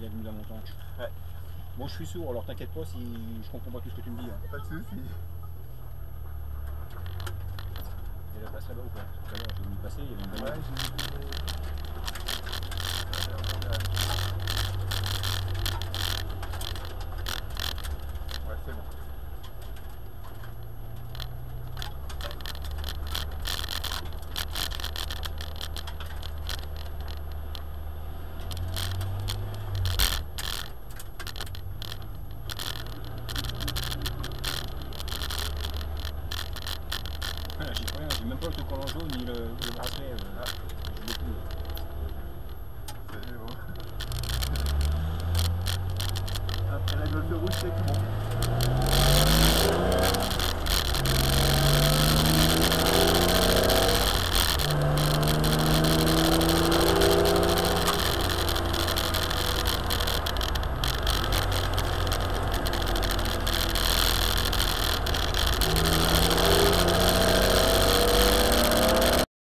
avenue de la Montagne. Ouais. Bon, je suis sourd, alors t'inquiète pas si je comprends pas tout ce que tu me dis. Hein. Pas de soucis. Et la place là-bas ou pas? Tout à l'heure, j'ai vu passer, il y avait une bonne. Ouais, j'ai vu. Ouais, c'est bon. Ah, j'y peux rien, j'ai même pas le truc en jaune ni le bracelet. Je l'ai plus. C'est bon. Après la gueule de rouge, c'est tout bon.